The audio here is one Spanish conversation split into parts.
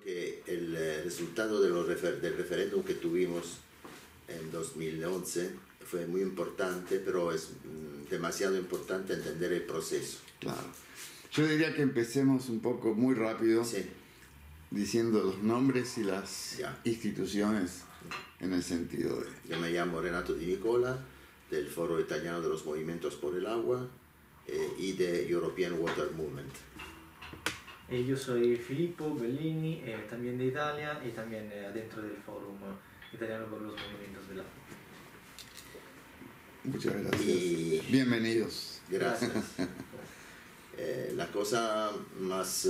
que el resultado de del referéndum que tuvimos en 2011 fue muy importante, pero es demasiado importante entender el proceso. Claro. Yo diría que empecemos un poco muy rápido, Sí. diciendo los nombres y las instituciones en el sentido de... Yo me llamo Renato Di Nicola, del Foro Italiano de los Movimientos por el Agua y de European Water Movement. Yo soy Filippo Bellini, también de Italia y también dentro del Fórum Italiano por los Movimientos del Agua. Muchas gracias. Y bienvenidos. Gracias. La cosa más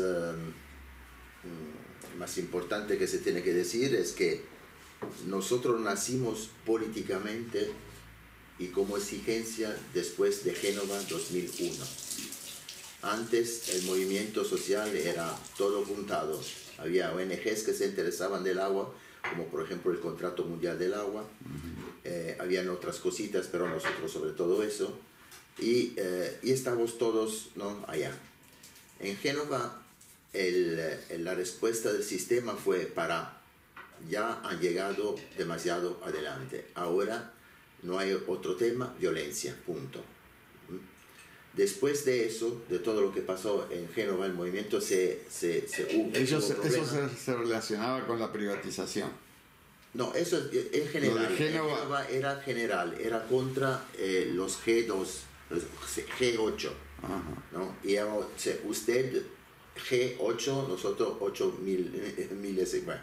importante que se tiene que decir es que nosotros nacimos políticamente y como exigencia después de Génova 2001. Antes el movimiento social era todo juntado. Había ONGs que se interesaban del agua, como por ejemplo el Contrato Mundial del Agua. Habían otras cositas, pero nosotros sobre todo eso. Y estamos todos, ¿no?, allá. En Génova la respuesta del sistema fue ya han llegado demasiado adelante. Ahora no hay otro tema, violencia, punto. Después de eso, de todo lo que pasó en Génova, el movimiento eso se relacionaba con la privatización. No, eso es en general. Génova era general, era contra los G2, los G8. Ajá. ¿No? Y usted G8, nosotros 8.000. Bueno.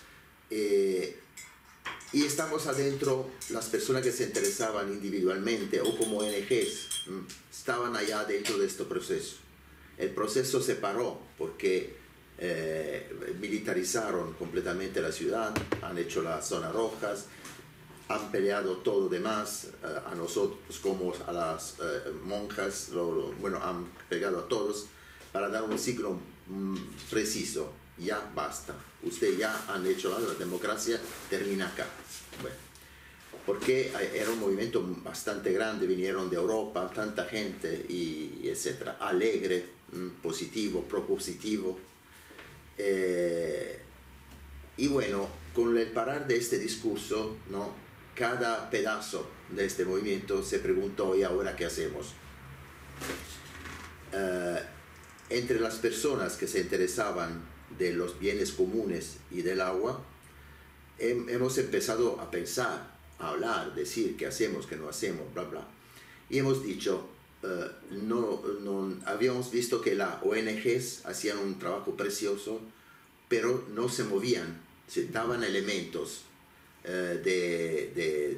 Y estamos adentro, las personas que se interesaban individualmente o como ONGs estaban allá dentro de este proceso. El proceso se paró porque militarizaron completamente la ciudad, han hecho las zonas rojas, han peleado todo lo demás, a nosotros como a las monjas, han pegado a todos para dar un signo preciso. Ya basta, usted ya han hecho la democracia, termina acá. Bueno, porque era un movimiento bastante grande, vinieron de Europa, tanta gente, y etcétera, alegre, positivo, propositivo. Y bueno, con el parar de este discurso, ¿no?, cada pedazo de este movimiento se preguntó: ¿y ahora qué hacemos? Entre las personas que se interesaban de los bienes comunes y del agua, hemos empezado a pensar, a hablar, decir qué hacemos, qué no hacemos, bla, bla. Y hemos dicho, habíamos visto que las ONGs hacían un trabajo precioso, pero no se movían, se daban elementos de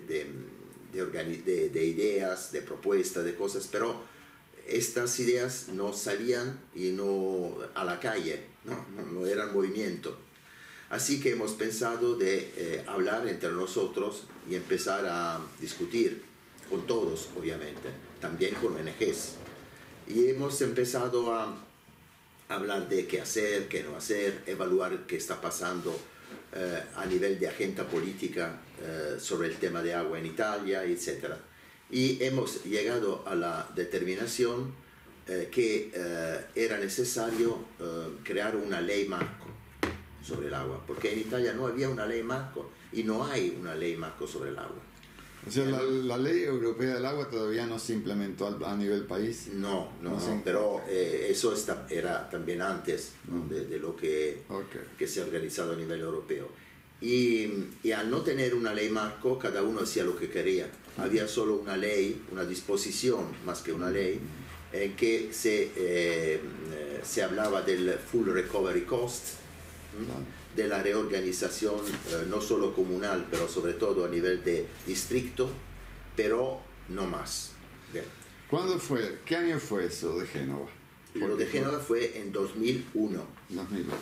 ideas, de propuestas, de cosas, pero estas ideas no salían a la calle, no eran movimiento. Así que hemos pensado de hablar entre nosotros y empezar a discutir con todos, obviamente, también con ONGs. Y hemos empezado a hablar de qué hacer, qué no hacer, evaluar qué está pasando a nivel de agenda política sobre el tema de agua en Italia, etc. Y hemos llegado a la determinación que era necesario crear una ley marco sobre el agua, porque en Italia no había una ley marco y no hay una ley marco sobre el agua. O sea, la ley europea del agua todavía no se implementó a nivel país. No, pero eso era también antes, ¿no?, de lo que se ha organizado a nivel europeo. Y al no tener una ley marco, cada uno hacía lo que quería. Había solo una ley, una disposición más que una ley, en que se hablaba del full recovery cost, de la reorganización no solo comunal, pero sobre todo a nivel de distrito, pero no más. Bien. ¿Cuándo fue? ¿Qué año fue eso de Génova? Lo de Génova fue en 2001. 2001.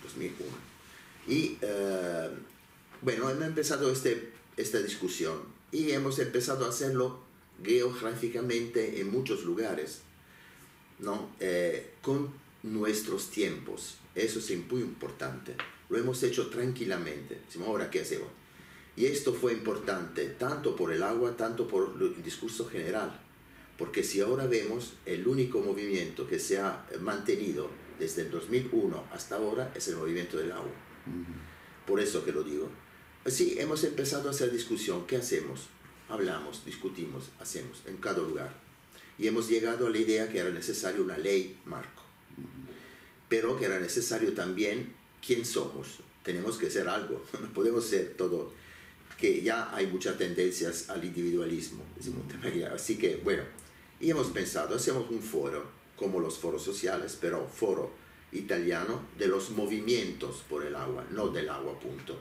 Y bueno, hemos empezado esta discusión y hemos empezado a hacerlo geográficamente en muchos lugares, ¿no? Con nuestros tiempos. Eso es muy importante. Lo hemos hecho tranquilamente. Decimos, ¿ahora qué hacemos? Y esto fue importante tanto por el agua, tanto por el discurso general. Porque si ahora vemos, el único movimiento que se ha mantenido desde el 2001 hasta ahora es el movimiento del agua. Por eso que lo digo. Sí, hemos empezado a hacer discusión. ¿Qué hacemos? Hablamos, discutimos, hacemos en cada lugar. Y hemos llegado a la idea que era necesario una ley marco. Pero que era necesario también quién somos. Tenemos que ser algo. No podemos ser todo. Que ya hay muchas tendencias al individualismo. Así que, bueno, y hemos pensado, hacemos un foro, como los foros sociales, pero foro italiano de los movimientos por el agua, no del agua, punto.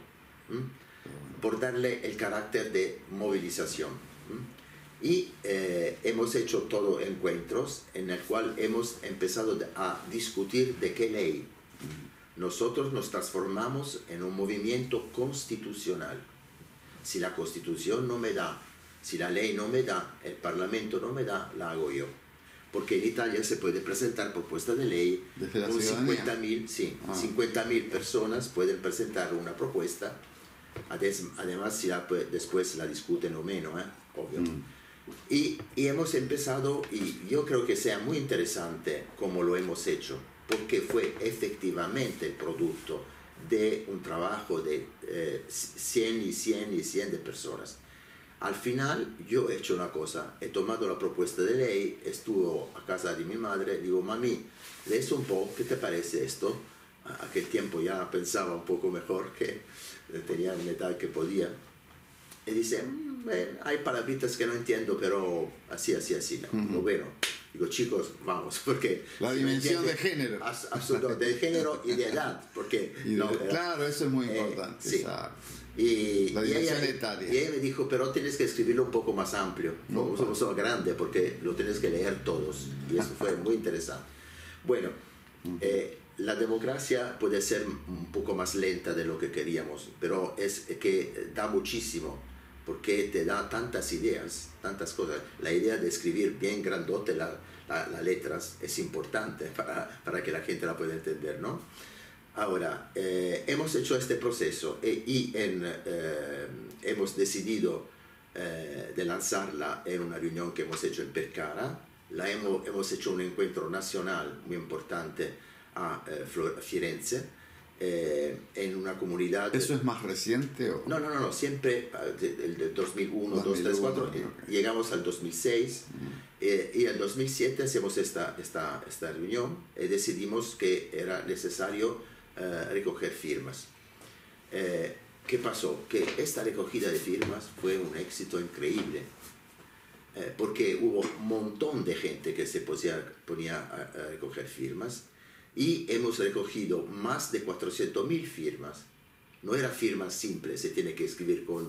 Por darle el carácter de movilización. Y hemos hecho todos encuentros en el cual hemos empezado a discutir de qué ley. Nosotros nos transformamos en un movimiento constitucional. Si la Constitución no me da, si la ley no me da, el Parlamento no me da, la hago yo. Porque en Italia se puede presentar propuesta de ley con 50.000, sí, 50.000 personas pueden presentar una propuesta. Además, si después la discuten o menos, obvio. Y hemos empezado, y yo creo que sea muy interesante cómo lo hemos hecho, porque fue efectivamente el producto de un trabajo de 100 y 100 y 100 de personas. Al final yo he hecho una cosa, he tomado la propuesta de ley, estuve a casa de mi madre, digo, mami, lees un poco, ¿qué te parece esto? A aquel tiempo ya pensaba un poco mejor, que tenía una edad que podía. Y dice, hay palabritas que no entiendo, pero así, ¿no? Lo bueno. Digo, chicos, vamos, porque... La dimensión de género. Absolutamente, de género y de edad, porque... Claro, eso es muy importante. Sí. La dimensión etaria. Y ella me dijo, pero tienes que escribirlo un poco más amplio, no somos grande, porque lo tienes que leer todos. Y eso fue muy interesante. Bueno, la democracia puede ser un poco más lenta de lo que queríamos, pero es que da muchísimo, porque te da tantas ideas, tantas cosas. La idea de escribir bien grandote las letras es importante para que la gente la pueda entender, ¿no? Ahora, hemos hecho este proceso y hemos decidido de lanzarla en una reunión que hemos hecho en Pescara. Hemos hecho un encuentro nacional muy importante a Firenze, en una comunidad... ¿Eso es más reciente? ¿O? No, siempre del 2001, 2, 3, 4, llegamos al 2006 y en 2007 hacemos esta reunión y decidimos que era necesario recoger firmas. ¿Qué pasó? Que esta recogida de firmas fue un éxito increíble, porque hubo un montón de gente que se ponía a recoger firmas. Y hemos recogido más de 400.000 firmas. No era firmas simples, se tiene que escribir con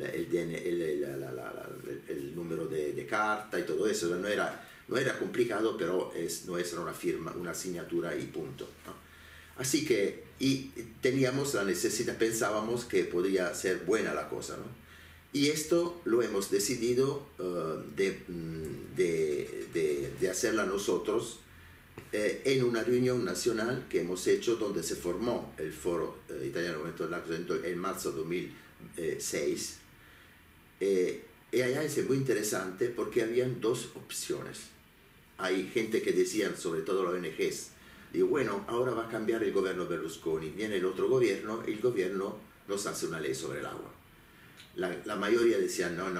el número de carta y todo eso. No era complicado, pero no era una firma, una asignatura y punto, ¿no? Así que teníamos la necesidad, pensábamos que podría ser buena la cosa, ¿no? Y esto lo hemos decidido de hacerla nosotros, en una reunión nacional que hemos hecho donde se formó el Foro Italiano Movimiento del Agua en marzo de 2006. Y allá es muy interesante porque habían dos opciones. Hay gente que decían, sobre todo las ONGs, digo, bueno, ahora va a cambiar el gobierno Berlusconi, viene el otro gobierno y el gobierno nos hace una ley sobre el agua. La mayoría decían, no.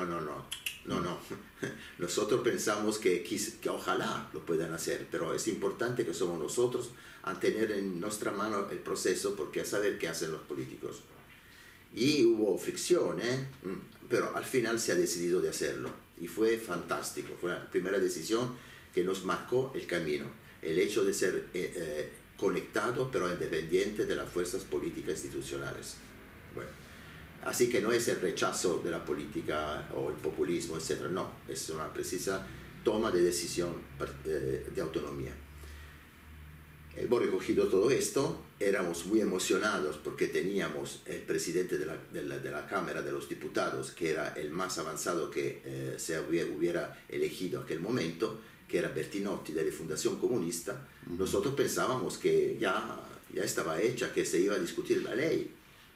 Nosotros pensamos que ojalá lo puedan hacer, pero es importante que somos nosotros a tener en nuestra mano el proceso, porque a saber qué hacen los políticos. Y hubo fricción, pero al final se ha decidido de hacerlo. Y fue fantástico, fue la primera decisión que nos marcó el camino. El hecho de ser conectado, pero independiente de las fuerzas políticas institucionales. Bueno. Así que no es el rechazo de la política o el populismo, etc. No, es una precisa toma de decisión de autonomía. Hemos recogido todo esto, éramos muy emocionados porque teníamos el presidente de la Cámara de los Diputados, que era el más avanzado que se hubiera elegido en aquel momento, que era Bertinotti de la Fundación Comunista. Nosotros pensábamos que ya estaba hecha, que se iba a discutir la ley.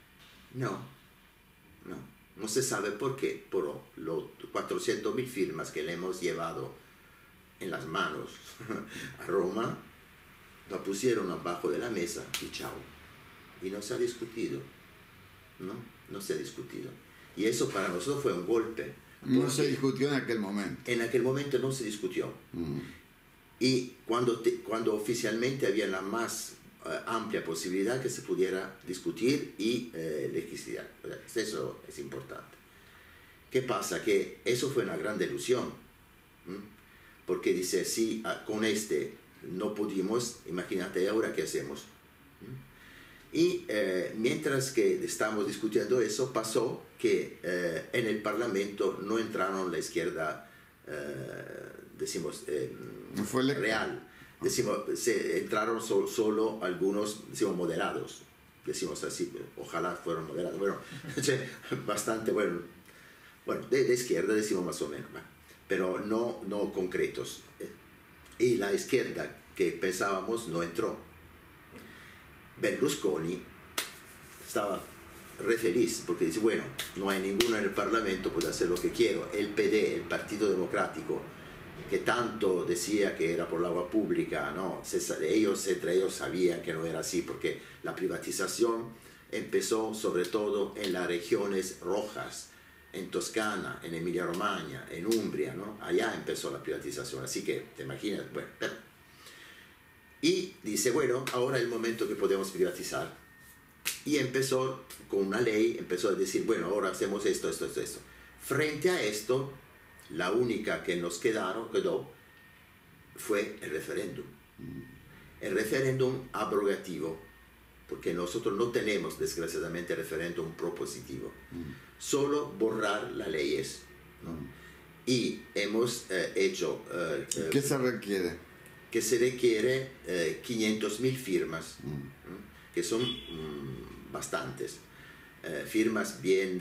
No se sabe por qué, pero los 400.000 firmas que le hemos llevado en las manos a Roma, la pusieron abajo de la mesa y chao. y no se ha discutido, ¿no? No se ha discutido. Y eso para nosotros fue un golpe. No se discutió en aquel momento. En aquel momento no se discutió. Y cuando oficialmente había la más amplia posibilidad que se pudiera discutir y legislar. Eso es importante. ¿Qué pasa? Que eso fue una gran delusión. Porque dice, si con este no pudimos, imagínate ahora qué hacemos. Y mientras que estamos discutiendo eso, pasó que en el Parlamento no entraron la izquierda, decimos, real. Decimos, entraron solo algunos, decimos, moderados. Decimos así, ojalá fueran moderados. Bueno, bastante, bueno, de izquierda decimos más o menos, pero no concretos. Y la izquierda que pensábamos no entró. Berlusconi estaba re feliz porque dice, bueno, no hay ninguno en el Parlamento, puedo hacer lo que quiero. El PD, el Partido Democrático, que tanto decía que era por el agua pública, ¿no? Ellos entre ellos sabían que no era así, porque la privatización empezó sobre todo en las regiones rojas, en Toscana, en Emilia-Romagna, en Umbria, ¿no? Allá empezó la privatización, así que te imaginas, bueno, y dice, bueno, ahora es el momento que podemos privatizar. Y empezó con una ley, empezó a decir, bueno, ahora hacemos esto. Frente a esto, la única que nos quedó fue el referéndum. El referéndum abrogativo, porque nosotros no tenemos, desgraciadamente, referéndum propositivo. Solo borrar las leyes, ¿no? Y hemos hecho... ¿Qué se requiere? Que se requiere 500.000 firmas, que son bastantes. Firmas bien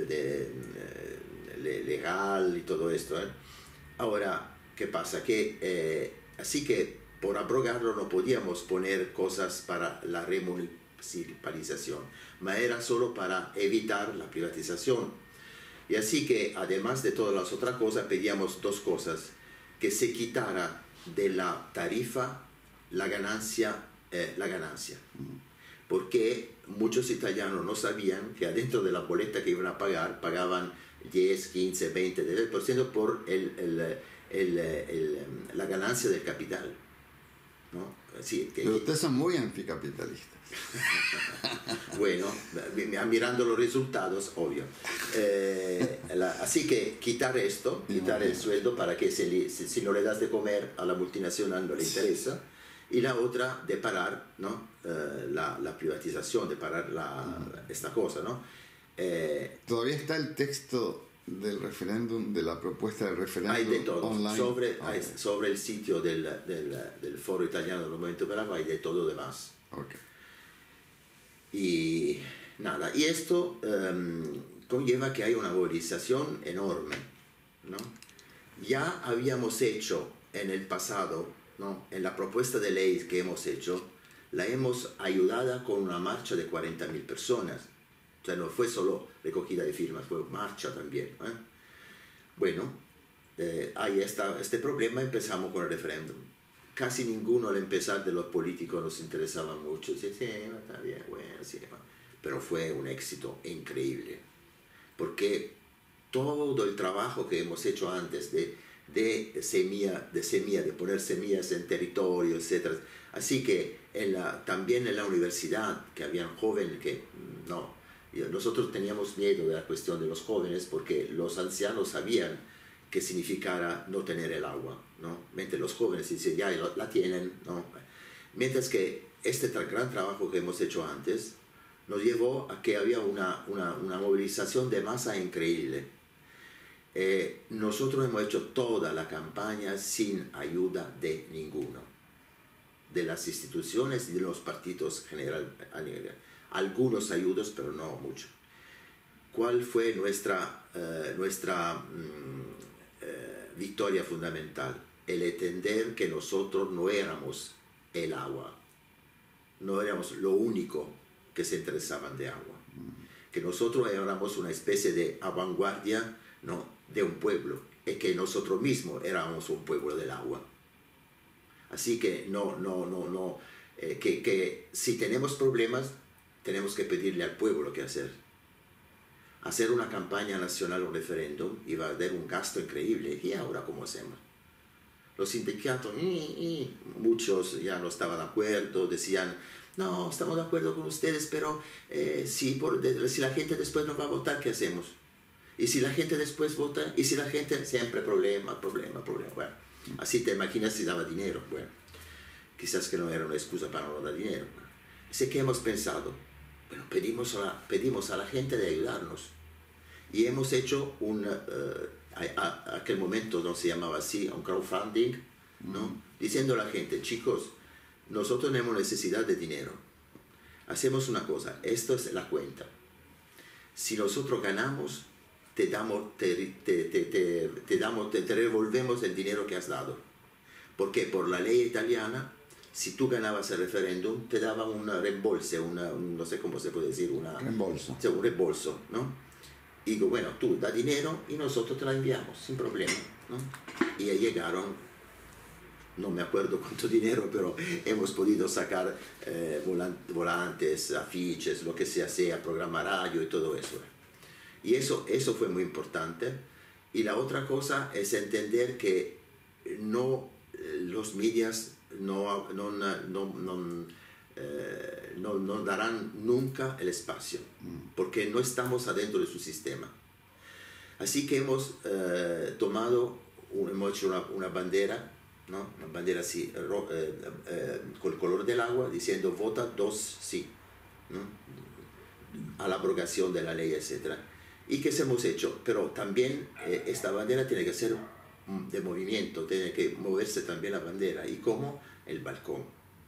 legal y todo esto. Ahora, ¿qué pasa? Así que por abrogarlo no podíamos poner cosas para la remunicipalización, pero era solo para evitar la privatización. Y así que, además de todas las otras cosas, pedíamos dos cosas: que se quitara de la tarifa la ganancia, porque muchos italianos no sabían que adentro de la boleta que iban a pagar, pagaban 10, 15, 20, 10% por la ganancia del capital, ¿no? Sí, pero ustedes son muy anticapitalistas. Bueno, mirando los resultados, obvio. Así que quitar esto, quitar el sueldo para que si no le das de comer a la multinacional no le interesa. Y la otra, de parar, ¿no? La privatización, de parar esta cosa, ¿no? Todavía está el texto del referéndum, de la propuesta de referéndum. Hay de todo. Online. Sobre el sitio del Foro Italiano del Movimiento Bravo hay de todo demás. Okay. Y nada, y esto conlleva que hay una movilización enorme, ¿no? Ya habíamos hecho en el pasado, ¿no? En la propuesta de ley que hemos hecho, la hemos ayudado con una marcha de 40.000 personas. O sea, no fue solo recogida de firmas, fue marcha también, ¿eh? Bueno, hay este problema, empezamos con el referéndum. Casi ninguno al empezar de los políticos nos interesaba mucho. Dice, sí, está bien, bueno, sí. Pero fue un éxito increíble. Porque todo el trabajo que hemos hecho antes de semilla, de poner semillas en territorio, etc. Así que también en la universidad, que habían jóvenes que no. Nosotros teníamos miedo de la cuestión de los jóvenes porque los ancianos sabían qué significara no tener el agua, ¿no? Mientras los jóvenes dicen, ya la tienen, ¿no? Mientras que este gran trabajo que hemos hecho antes nos llevó a que había una movilización de masa increíble. Nosotros hemos hecho toda la campaña sin ayuda de ninguno, de las instituciones y de los partidos general. Algunos ayudos, pero no mucho. ¿Cuál fue nuestra victoria fundamental? El entender que nosotros no éramos el agua, no éramos lo único que se interesaban de agua, que nosotros éramos una especie de vanguardia, ¿no? De un pueblo, y que nosotros mismos éramos un pueblo del agua. Así que que si tenemos problemas, tenemos que pedirle al pueblo qué hacer. Hacer una campaña nacional o referéndum iba a dar un gasto increíble. ¿Y ahora cómo hacemos? Los sindicatos, muchos ya no estaban de acuerdo, decían, no, estamos de acuerdo con ustedes, pero si la gente después no va a votar, ¿qué hacemos? Y si la gente después vota, y si la gente, siempre problema. Bueno, así te imaginas si daba dinero. Bueno, quizás que no era una excusa para no dar dinero. Así que hemos pensado, bueno, pedimos a la gente de ayudarnos. Y hemos hecho a aquel momento no se llamaba así, un crowdfunding, ¿no? Diciendo a la gente, chicos, nosotros tenemos necesidad de dinero. Hacemos una cosa, esto es la cuenta. Si nosotros ganamos, te devolvemos el dinero que has dado. Porque por la ley italiana, si tú ganabas el referéndum, te daban un reembolso, no sé cómo se puede decir, un reembolso, ¿no? Y digo, bueno, tú da dinero y nosotros te la enviamos, sin problema, ¿no? Y ahí llegaron, no me acuerdo cuánto dinero, pero hemos podido sacar volantes, afiches, lo que sea, programa radio y todo eso. Y eso fue muy importante. Y la otra cosa es entender que los medios no darán nunca el espacio, porque no estamos adentro de su sistema. Así que hemos hemos hecho una bandera, ¿no? Una bandera así, con el color del agua, diciendo vota 2 sí, ¿no? A la abrogación de la ley, etc. ¿Y qué hemos hecho? Pero también esta bandera tiene que ser de movimiento, tiene que moverse también la bandera. ¿Y cómo? El balcón.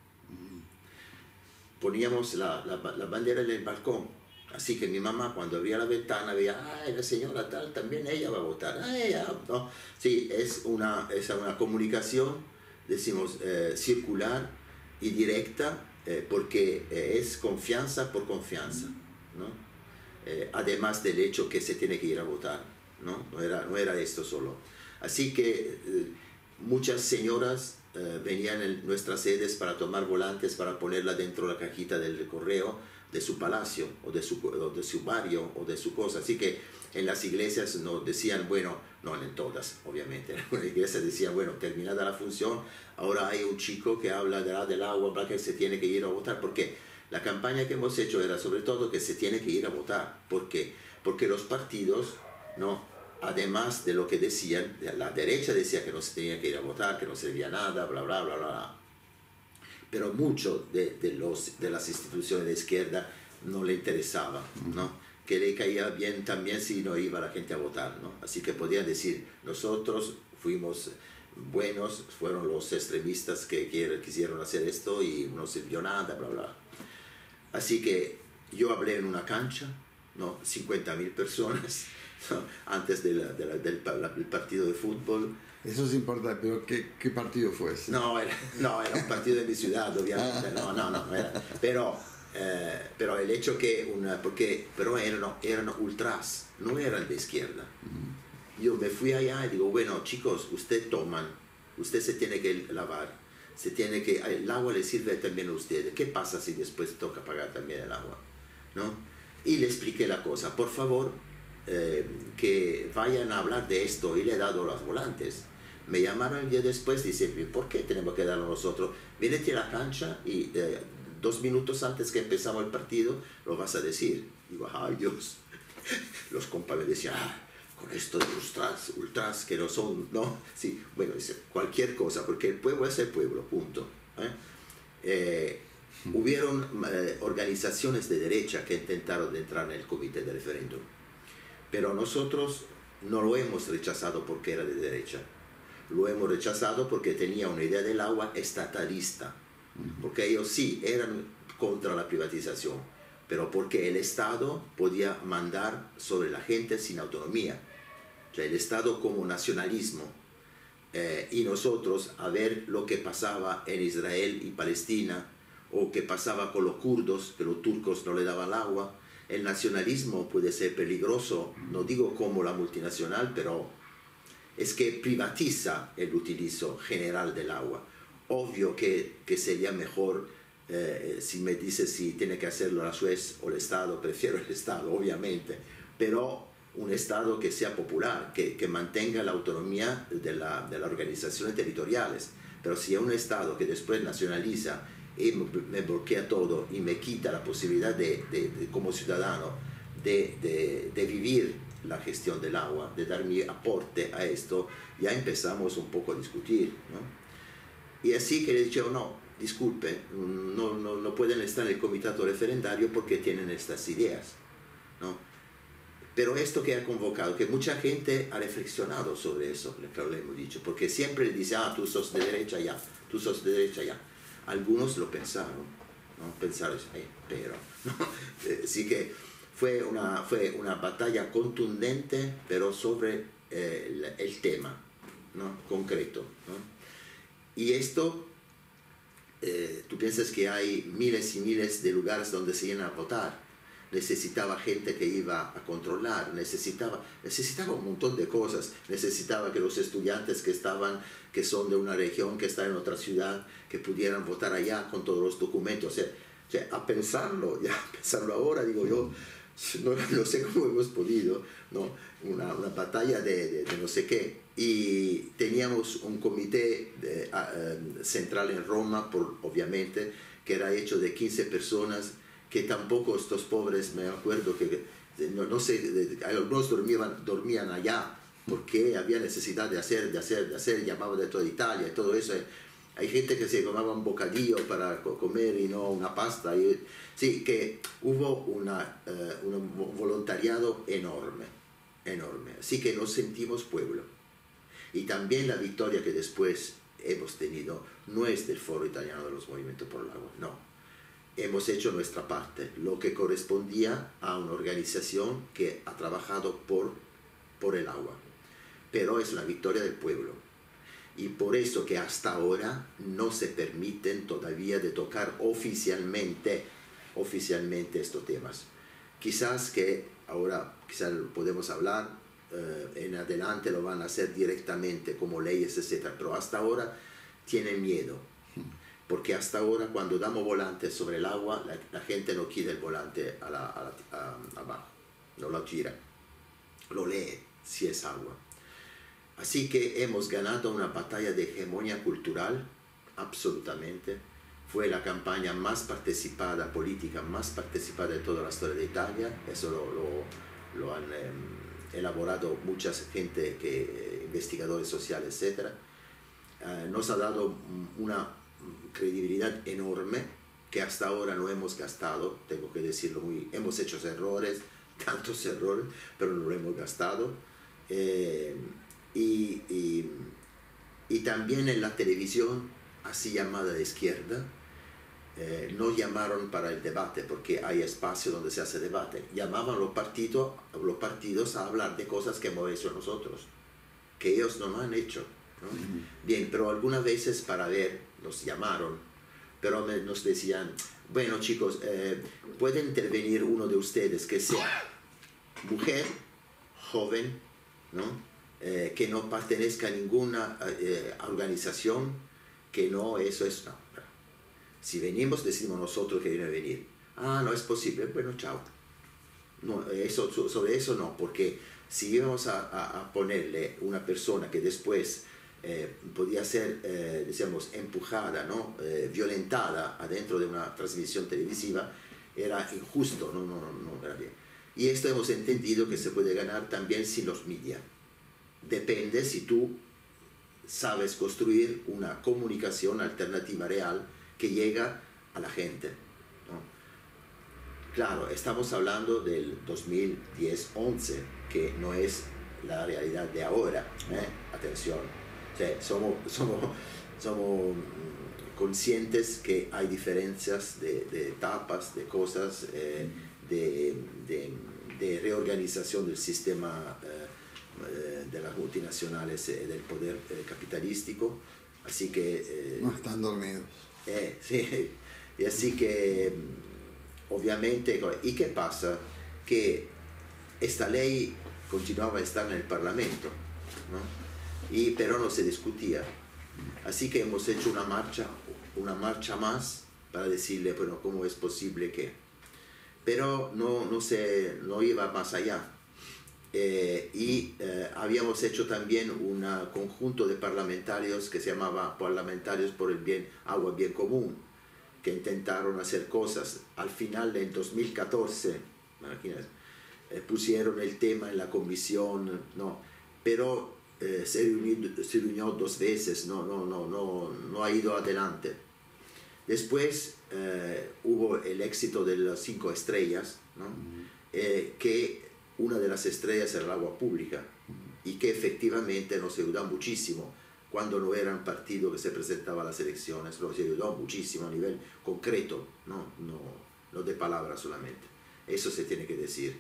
Poníamos la bandera en el balcón. Así que mi mamá, cuando abría la ventana, veía, la señora tal, también ella va a votar. ¿No? Sí, es una comunicación, decimos, circular y directa, porque es confianza por confianza, ¿no? Además del hecho que se tiene que ir a votar, ¿no? No era esto solo. Así que muchas señoras venían en nuestras sedes para tomar volantes, para ponerla dentro de la cajita del correo de su palacio, o de su barrio, o de su cosa. Así que en las iglesias nos decían, bueno, no en todas, obviamente, en algunas iglesias decían, bueno, terminada la función, ahora hay un chico que habla del agua para que se tiene que ir a votar. ¿Por qué? La campaña que hemos hecho era sobre todo que se tiene que ir a votar. ¿Por qué? Porque los partidos, ¿no? Además de lo que decían, la derecha decía que no se tenía que ir a votar, que no servía nada, bla, bla, bla, bla. Pero mucho de las instituciones de izquierda no le interesaba, ¿no? Que le caía bien también si no iba la gente a votar, ¿no? Así que podían decir, nosotros fuimos buenos, fueron los extremistas que quisieron hacer esto y no sirvió nada, bla, bla. Así que yo hablé en una cancha, ¿no? 50.000 personas, ¿no? Antes del partido de fútbol. Eso es importante, pero ¿qué partido fue ese? No, era un partido de mi ciudad, obviamente. No era. Pero el hecho que pero eran ultras, no eran de izquierda. Yo me fui allá y digo, bueno, chicos, ustedes se tiene que lavar. El agua le sirve también a ustedes. ¿Qué pasa si después toca pagar también el agua? ¿No? Y le expliqué la cosa. Por favor, que vayan a hablar de esto. Y le he dado los volantes. Me llamaron el día después y dicen, ¿por qué tenemos que darlo nosotros? Vienes a la cancha y 2 minutos antes que empezamos el partido lo vas a decir. Digo, ay Dios. Los compas me decían, con esto de ultras que no son, ¿no? Sí, bueno, dice, cualquier cosa, porque el pueblo es el pueblo, punto. Hubieron organizaciones de derecha que intentaron entrar en el comité de referéndum, pero nosotros no lo hemos rechazado porque era de derecha, lo hemos rechazado porque tenía una idea del agua estatalista, porque ellos sí eran contra la privatización, pero porque el Estado podía mandar sobre la gente sin autonomía. O sea, el Estado como nacionalismo, y nosotros a ver lo que pasaba en Israel y Palestina, o que pasaba con los kurdos, que los turcos no le daban agua. El nacionalismo puede ser peligroso, no digo como la multinacional, pero es que privatiza el utilizo general del agua. Obvio que sería mejor si me dice si tiene que hacerlo la Suez o el Estado, prefiero el Estado, obviamente, pero un Estado que sea popular, que mantenga la autonomía de las organizaciones territoriales. Pero si es un Estado que después nacionaliza y me bloquea todo y me quita la posibilidad como ciudadano de vivir la gestión del agua, de dar mi aporte a esto, ya empezamos un poco a discutir, ¿no? Y así que le dijeron, no, disculpe, no pueden estar en el comitato referendario porque tienen estas ideas, ¿no? Pero esto que ha convocado, que mucha gente ha reflexionado sobre eso, claro, le hemos dicho, porque siempre le dice, tú sos de derecha ya, tú sos de derecha ya. Algunos lo pensaron, ¿no? Pensaron, pero, ¿no? Sí que fue una batalla contundente, pero sobre el tema, ¿no? Concreto, ¿no? Y esto, tú piensas que hay miles y miles de lugares donde se iban a votar. Necesitaba gente que iba a controlar, necesitaba un montón de cosas, necesitaba que los estudiantes que son de una región, que están en otra ciudad, que pudieran votar allá con todos los documentos. O sea, a pensarlo ahora, digo yo, no sé cómo hemos podido, ¿no? Una batalla de no sé qué. Y teníamos un comité central en Roma, obviamente, que era hecho de 15 personas, que tampoco estos pobres, me acuerdo que, no sé, algunos dormían allá, porque había necesidad de hacer, llamaban de toda Italia y todo eso. Hay gente que se tomaba un bocadillo para comer y no una pasta. Sí, que hubo un voluntariado enorme. Así que nos sentimos pueblo. Y también la victoria que después hemos tenido no es del Foro Italiano de los Movimientos por el Agua, no. Hemos hecho nuestra parte, lo que correspondía a una organización que ha trabajado por el agua. Pero es la victoria del pueblo. Y por eso que hasta ahora no se permiten todavía de tocar oficialmente estos temas. Quizás que ahora podemos hablar, en adelante lo van a hacer directamente como leyes, etc. Pero hasta ahora tienen miedo. Porque hasta ahora cuando damos volantes sobre el agua, la gente no quita el volante abajo, no lo tira, lo lee si es agua. Así que hemos ganado una batalla de hegemonía cultural, absolutamente. Fue la campaña más participada, política más participada de toda la historia de Italia. Eso lo han elaborado mucha gente, investigadores sociales, etc. Nos ha dado una credibilidad enorme que hasta ahora no hemos gastado, tengo que decirlo, hemos hecho errores, tantos errores, pero no lo hemos gastado. Y también en la televisión, así llamada de izquierda, no llamaron para el debate, porque hay espacio donde se hace debate. Llamaban los partidos a hablar de cosas que hemos hecho nosotros, que ellos no han hecho, ¿no? Bien, pero algunas veces para ver, nos llamaron, pero nos decían, bueno chicos, puede intervenir uno de ustedes que sea mujer, joven, ¿no? Que no pertenezca a ninguna organización, que no, eso es, no. Si venimos, decimos nosotros que viene a venir. No es posible, bueno, chao. No, sobre eso no, porque si íbamos a ponerle una persona que después podía ser, decíamos, empujada, ¿no? Violentada adentro de una transmisión televisiva, era injusto, no era bien. Y esto hemos entendido que se puede ganar también sin los media. Depende si tú sabes construir una comunicación alternativa real que llega a la gente, ¿no? Claro, estamos hablando del 2010-11, que no es la realidad de ahora, atención. O sea, somos conscientes que hay diferencias de etapas, de cosas, de reorganización del sistema de las multinacionales, del poder capitalístico. Así que... no están dormidos. Sí, y así que obviamente, ¿y qué pasa? Que esta ley continuaba a estar en el Parlamento, ¿no? Pero no se discutía. Así que hemos hecho una marcha más para decirle, bueno, ¿cómo es posible que? Pero no iba más allá. Habíamos hecho también un conjunto de parlamentarios que se llamaba Parlamentarios por el Bien, Agua Bien Común, que intentaron hacer cosas. Al final, en 2014, imagínate, pusieron el tema en la comisión, ¿no? Pero se reunió 2 veces, no ha ido adelante. Después hubo el éxito de las 5 estrellas, ¿no? Que una de las estrellas era el agua pública y que efectivamente nos ayudó muchísimo cuando no era un partido que se presentaba a las elecciones, nos ayudó muchísimo a nivel concreto, no de palabras solamente. Eso se tiene que decir.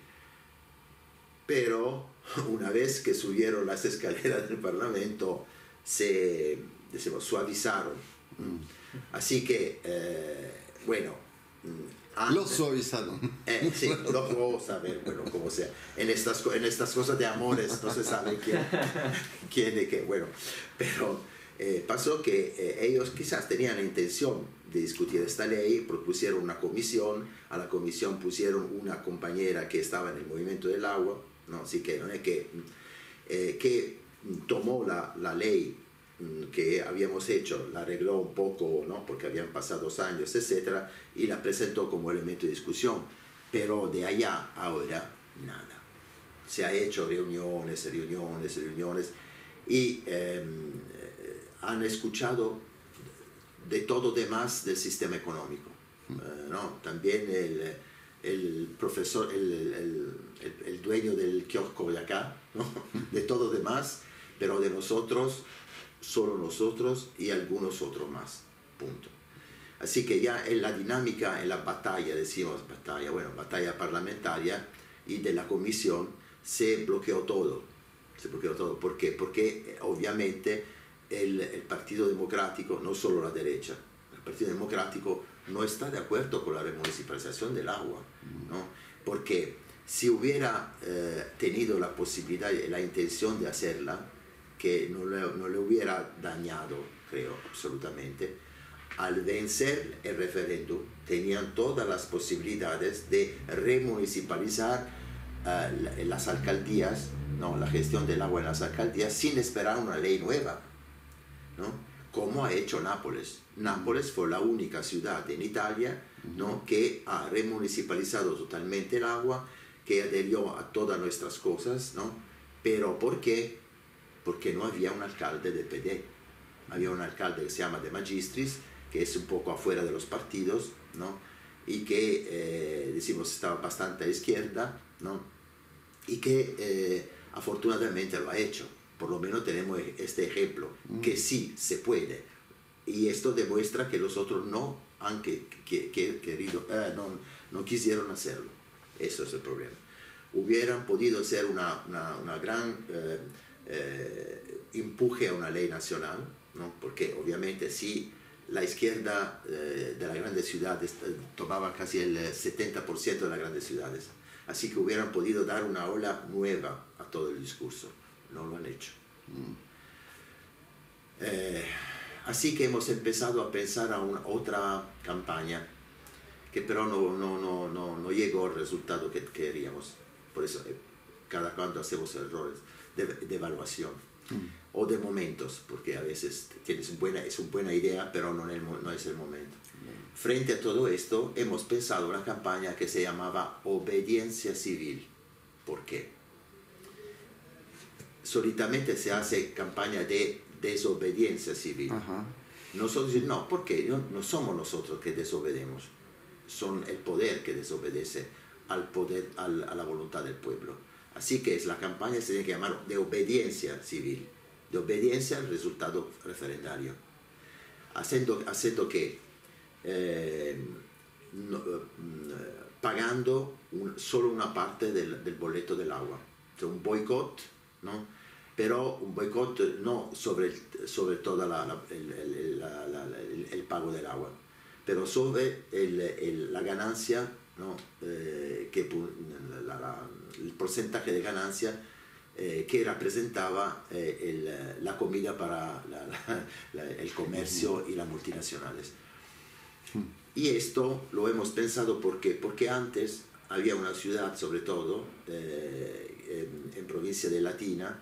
Pero una vez que subieron las escaleras del Parlamento, se suavizaron. Así que, bueno... Lo suavizaron. Sí, lo puedo saber, bueno, como sea. En estas cosas de amores no se sabe quién de qué. Bueno, pero pasó que ellos quizás tenían la intención de discutir esta ley, propusieron una comisión, a la comisión pusieron una compañera que estaba en el movimiento del agua, ¿no? Así que no es que tomó la ley que habíamos hecho, la arregló un poco, ¿no? Porque habían pasado 2 años, etc., y la presentó como elemento de discusión, pero de allá ahora nada. Se ha hecho reuniones y han escuchado de todo demás del sistema económico, ¿no? También el profesor, el dueño del kiosco de acá, ¿no? De todo demás, pero de nosotros, solo nosotros y algunos otros más, punto. Así que ya en la dinámica, en la batalla, batalla parlamentaria y de la comisión, se bloqueó todo. ¿Por qué? Porque obviamente el Partido Democrático, no solo la derecha, el Partido Democrático no está de acuerdo con la remunicipalización del agua, ¿no? Porque si hubiera tenido la posibilidad y la intención de hacerla, que no le hubiera dañado, creo, absolutamente. Al vencer el referéndum, tenían todas las posibilidades de remunicipalizar las alcaldías, ¿no? La gestión del agua en las alcaldías, sin esperar una ley nueva, ¿no? Como ha hecho Nápoles. Nápoles fue la única ciudad en Italia, ¿no? Que ha remunicipalizado totalmente el agua, que adherió a todas nuestras cosas, ¿no? Pero ¿por qué? Porque no había un alcalde del PD. Había un alcalde que se llama De Magistris, que es un poco afuera de los partidos, ¿no? Y que, estaba bastante a la izquierda, ¿no? Y que afortunadamente lo ha hecho. Por lo menos tenemos este ejemplo, que sí se puede. Y esto demuestra que los otros no han querido, no quisieron hacerlo. Eso es el problema. Hubieran podido ser una gran... empuje a una ley nacional, ¿no? Porque obviamente si la izquierda de las grandes ciudades tomaba casi el 70% de las grandes ciudades, así que hubieran podido dar una ola nueva a todo el discurso, no lo han hecho. Así que hemos empezado a pensar a otra campaña que pero no llegó al resultado que queríamos. Por eso cada cuando hacemos errores de evaluación o de momentos, porque a veces es una buena idea, pero no es el momento. Frente a todo esto, hemos pensado una campaña que se llamaba Obediencia Civil. ¿Por qué? Solitamente se hace campaña de desobediencia civil. Nosotros decimos, no, porque no somos nosotros que desobedecemos, son el poder que desobedece al poder, a la voluntad del pueblo. Así que la campaña se tiene que llamar de obediencia civil, de obediencia al resultado referendario, haciendo que pagando solo una parte del boleto del agua, o sea, un boicot, ¿no? Pero un boicot no sobre todo el pago del agua, pero sobre la ganancia, ¿no? El porcentaje de ganancia que representaba la comida para el comercio y las multinacionales. Y esto lo hemos pensado porque antes había una ciudad, sobre todo en provincia de Latina,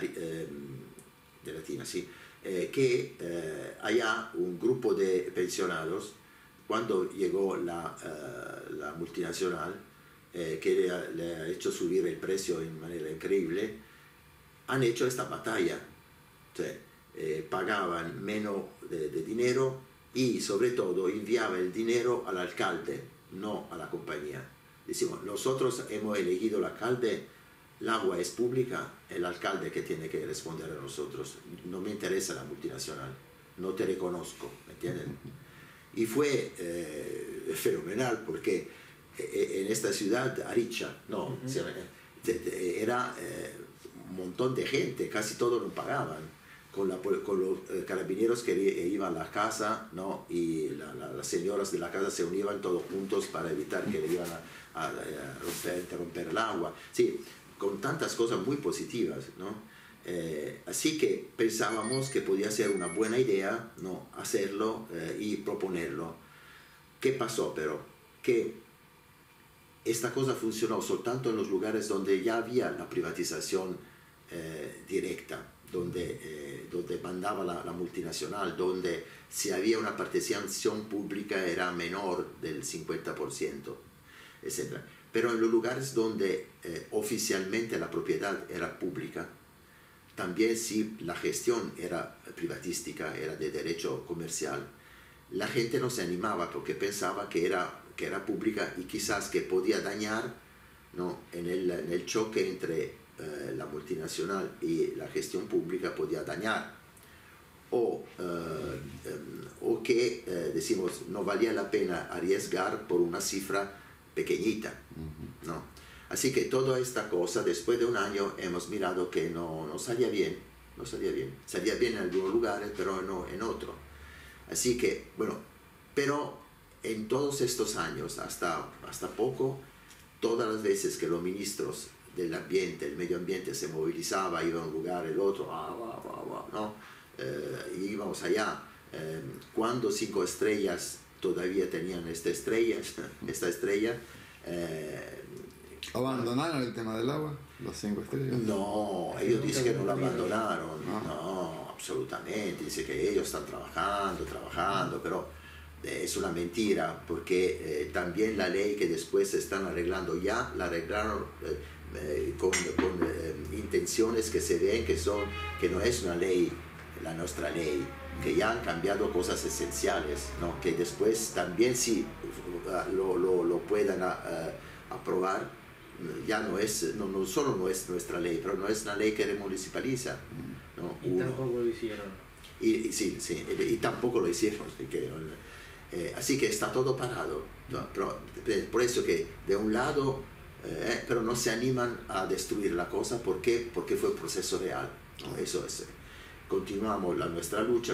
sí, que allá un grupo de pensionados, cuando llegó la multinacional, que le ha hecho subir el precio en manera increíble, han hecho esta batalla. O sea, pagaban menos de dinero y sobre todo enviaba el dinero al alcalde, no a la compañía. Decimos, nosotros hemos elegido al alcalde, el agua es pública, el alcalde que tiene que responder a nosotros. No me interesa la multinacional, no te reconozco, ¿me entienden? Y fue fenomenal porque en esta ciudad, Aricha, no, era un montón de gente, casi todos no pagaban. Con los carabineros que iban a la casa, ¿no? Y las señoras de la casa se unían todos juntos para evitar que le iban a interrumpir el agua. Sí, con tantas cosas muy positivas, ¿no? Así que pensábamos que podía ser una buena idea, ¿no? Hacerlo y proponerlo. ¿Qué pasó, pero? Que esta cosa funcionó soltanto en los lugares donde ya había la privatización directa. Donde mandaba la multinacional, donde si había una participación pública era menor del 50%, etc. Pero en los lugares donde oficialmente la propiedad era pública, también si la gestión era privatística, era de derecho comercial, la gente no se animaba porque pensaba que era pública y quizás que podía dañar, ¿no? en el choque entre la multinacional y la gestión pública podía dañar o que decimos no valía la pena arriesgar por una cifra pequeñita, ¿no? Así que toda esta cosa después de un año hemos mirado que no salía bien, salía bien en algunos lugares pero no en otros. Así que bueno, pero en todos estos años hasta poco, todas las veces que los ministros del ambiente, el medio ambiente se movilizaba, iba a un lugar, el otro, ¿no? Y íbamos allá. Cuando 5 estrellas todavía tenían esta estrella, ¿abandonaron el tema del agua, los 5 estrellas? No, ellos dicen que no lo abandonaron, no, absolutamente, dicen que ellos están trabajando, pero es una mentira, porque también la ley que después se están arreglando ya, la arreglaron con intenciones que se ven que no es una ley, la nuestra ley, que ya han cambiado cosas esenciales, ¿no? Que después también si lo puedan aprobar, ya no solo no es nuestra ley, pero no es una ley que remunicipaliza, ¿no? Y tampoco lo hicieron. Y tampoco lo hicieron. Así que está todo parado, ¿no? Pero, por eso que de un lado pero no se animan a destruir la cosa porque fue un proceso real, ¿no? Eso es. Continuamos nuestra lucha,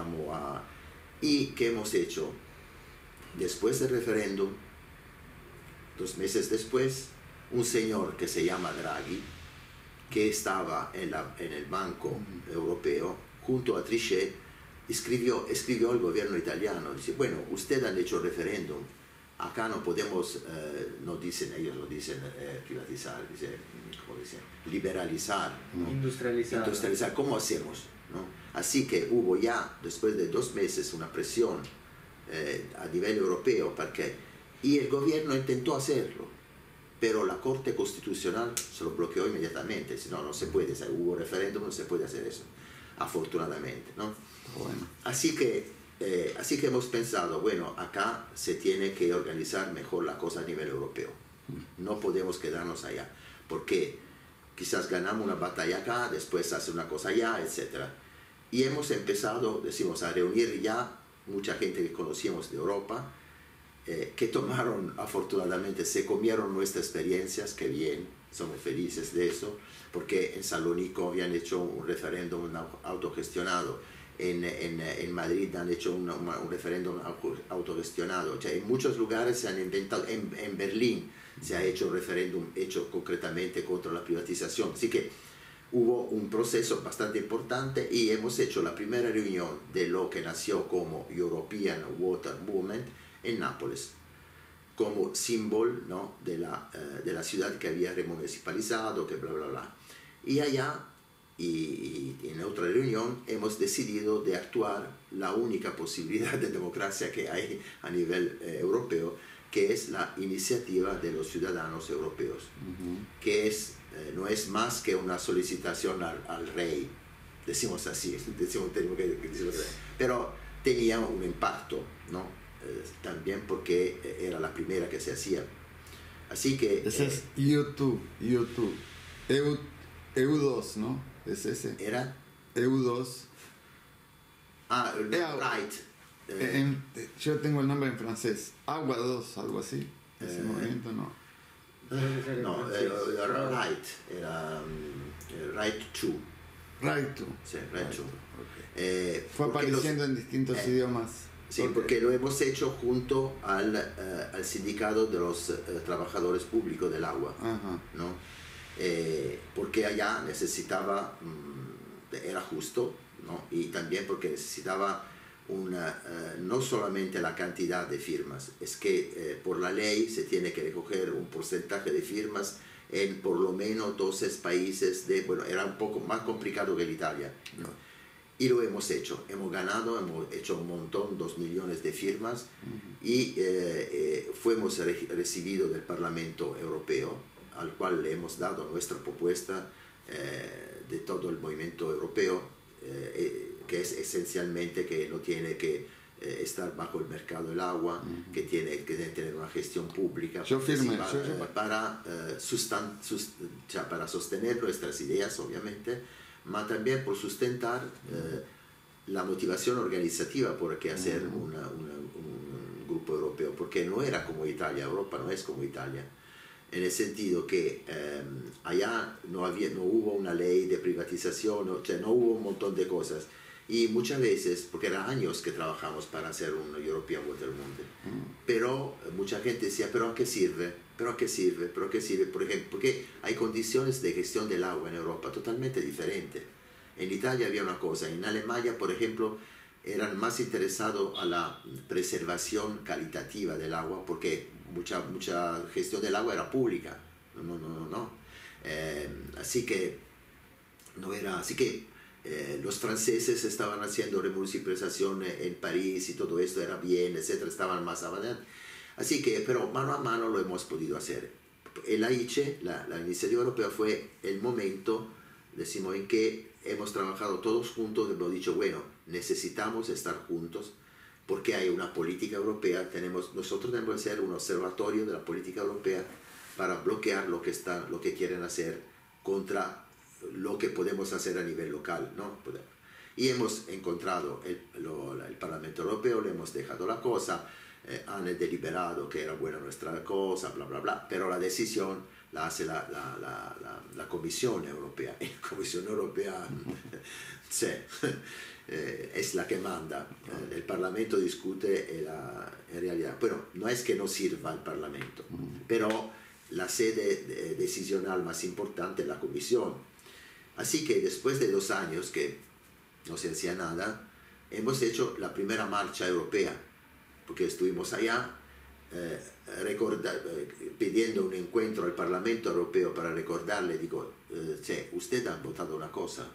¿y qué hemos hecho? Después del referéndum, 2 meses después, un señor que se llama Draghi, que estaba en el Banco Europeo, junto a Trichet, escribió al gobierno italiano, dice, bueno, ustedes han hecho referéndum, acá no podemos, no dicen ellos, lo dicen privatizar, ¿cómo dicen? Liberalizar, ¿no? Industrializar, ¿cómo hacemos? ¿No? Así que hubo ya, después de 2 meses, una presión a nivel europeo, y el gobierno intentó hacerlo, pero la Corte Constitucional se lo bloqueó inmediatamente, si no, no se puede, si hubo referéndum, no se puede hacer eso, afortunadamente, ¿no? Bueno. Así que hemos pensado, bueno, acá se tiene que organizar mejor la cosa a nivel europeo. No podemos quedarnos allá, porque quizás ganamos una batalla acá, después hace una cosa allá, etc. Y hemos empezado, decimos, a reunir ya mucha gente que conocíamos de Europa, que tomaron, afortunadamente, se comieron nuestras experiencias, que bien, somos felices de eso, porque en Salónico habían hecho un referéndum autogestionado. En Madrid han hecho un referéndum autogestionado, o sea, en muchos lugares se han inventado, en Berlín se ha hecho un referéndum hecho concretamente contra la privatización, así que hubo un proceso bastante importante y hemos hecho la primera reunión de lo que nació como European Water Movement en Nápoles, como símbolo, ¿no?, de la ciudad que había remunicipalizado, que bla, bla, bla. Y allá, y en otra reunión, hemos decidido de actuar la única posibilidad de democracia que hay a nivel europeo, que es la iniciativa de los ciudadanos europeos, que no es más que una solicitación al rey, decimos así, decimos, tenemos que decirlo, pero tenía un impacto, ¿no? También porque era la primera que se hacía. Así que... Ese es YouTube. EU2, ¿no? ¿Es ese? ¿Era? EU2. Right. Yo tengo el nombre en francés. Agua 2, algo así. Ese movimiento no. No, era Right. Era Right 2. Right 2. Sí, Right 2. Okay. Fue apareciendo en distintos idiomas. Sí, porque lo hemos hecho junto al sindicato de los trabajadores públicos del agua, ¿no? Porque allá necesitaba, era justo, ¿no? Y también porque necesitaba no solamente la cantidad de firmas, es que por la ley se tiene que recoger un porcentaje de firmas en por lo menos 12 países, bueno, era un poco más complicado que en Italia, ¿no? Y lo hemos hecho, hemos ganado, hemos hecho un montón, 2 millones de firmas, y fuimos recibidos del Parlamento Europeo, al cual le hemos dado nuestra propuesta de todo el movimiento europeo, que es esencialmente que no tiene que estar bajo el mercado del agua, que tiene que tener una gestión pública. Yo firmé, para sostener nuestras ideas, obviamente, pero también por sustentar la motivación organizativa por qué hacer un grupo europeo, porque no era como Italia, Europa no es como Italia, en el sentido que allá no hubo una ley de privatización, no hubo un montón de cosas, y muchas veces, porque eran años que trabajamos para hacer un European Water Monday, pero mucha gente decía, ¿pero a qué sirve? ¿Pero a qué sirve? ¿Pero a qué sirve? Por ejemplo, porque hay condiciones de gestión del agua en Europa totalmente diferentes. En Italia había una cosa, en Alemania, por ejemplo, eran más interesados a la preservación calitativa del agua, porque mucha gestión del agua era pública. No. Así que los franceses estaban haciendo remunicipalización en París y todo esto era bien, etcétera, estaban más avanzados. Así que, pero mano a mano lo hemos podido hacer. El AICE, la iniciativa europea, fue el momento, decimos, en que hemos trabajado todos juntos, hemos dicho, bueno, necesitamos estar juntos porque hay una política europea, nosotros tenemos que ser un observatorio de la política europea para bloquear lo que quieren hacer contra lo que podemos hacer a nivel local, ¿no? Y hemos encontrado el Parlamento Europeo, le hemos dejado la cosa, han deliberado que era buena nuestra cosa, bla, bla, bla, pero la decisión la hace la Comisión Europea. Y la Comisión Europea sí, es la que manda. El Parlamento discute en realidad. Bueno, no es que no sirva el Parlamento, pero la sede decisional más importante es la Comisión. Así que después de 2 años que no se hacía nada, hemos hecho la primera marcha europea, porque estuvimos allá pidiendo un encuentro al Parlamento Europeo para recordarle, digo, usted ha votado una cosa,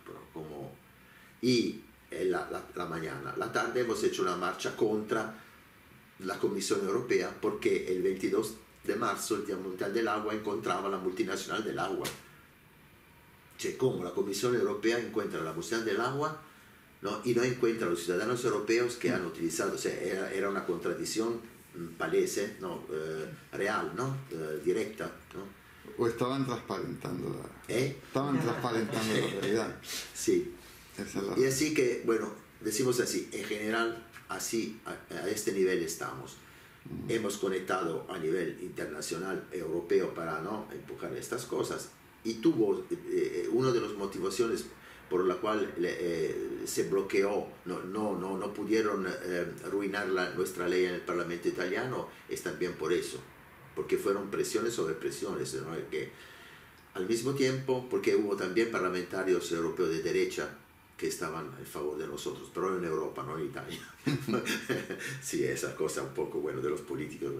y la mañana, la tarde hemos hecho una marcha contra la Comisión Europea, porque el 22 de marzo, el Día Mundial del Agua, encontraba la multinacional del agua. ¿Cómo la Comisión Europea encuentra la multinacional del agua, ¿no? Y no encuentra a los ciudadanos europeos que han utilizado? Era una contradicción palese, ¿no? Real, ¿no? Directa, ¿no? O estaban transparentando estaban transparentando la realidad. Sí. Y así que, bueno, decimos así, en general, así, a este nivel estamos. Hemos conectado a nivel internacional, europeo, para no empujar estas cosas, y tuvo una de las motivaciones por la cual se bloqueó, no pudieron arruinar nuestra ley en el Parlamento italiano, es también por eso, porque fueron presiones sobre presiones, ¿no? Que al mismo tiempo, porque hubo también parlamentarios europeos de derecha que estaban a favor de nosotros, pero en Europa, no en Italia. Sí, esa cosa un poco, bueno, de los políticos.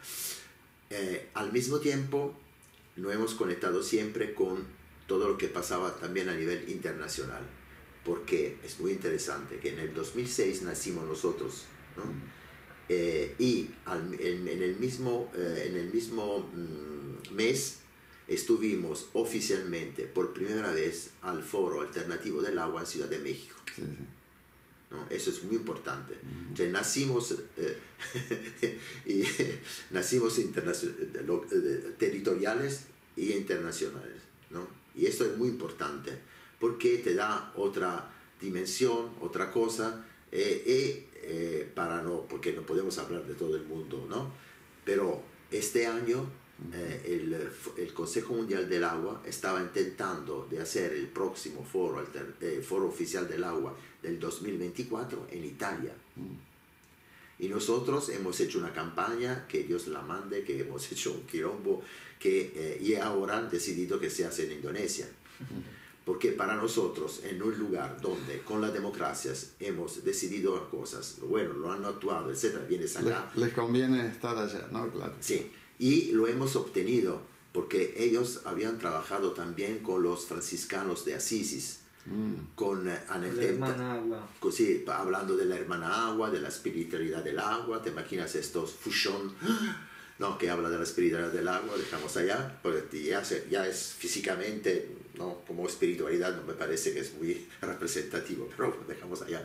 Al mismo tiempo, nos hemos conectado siempre con todo lo que pasaba también a nivel internacional, porque es muy interesante que en el 2006 nacimos nosotros, ¿no? Y en el mismo mes estuvimos oficialmente por primera vez al Foro Alternativo del Agua en Ciudad de México. Sí, sí. ¿No? Eso es muy importante. Cioè, nacimos, y, nacimos territoriales y internacionales, ¿no? Y esto es muy importante porque te da otra dimensión, otra cosa, porque no podemos hablar de todo el mundo, ¿no? Pero este año el Consejo Mundial del Agua estaba intentando de hacer el próximo foro oficial del agua del 2024 en Italia. Y nosotros hemos hecho una campaña, que Dios la mande, que hemos hecho un quilombo, y ahora han decidido que se hace en Indonesia. Porque para nosotros, en un lugar donde con las democracias hemos decidido cosas, bueno, lo han actuado, etc., vienes acá. Les conviene estar allá, ¿no? Claro. Sí, y lo hemos obtenido porque ellos habían trabajado también con los franciscanos de Asís, con la hermana agua. Sí, hablando de la hermana agua, de la espiritualidad del agua. ¿Te imaginas estos fusión? No, que habla de la espiritualidad del agua, dejamos allá, porque ya es físicamente, ¿no? Como espiritualidad no me parece que es muy representativo, pero dejamos allá.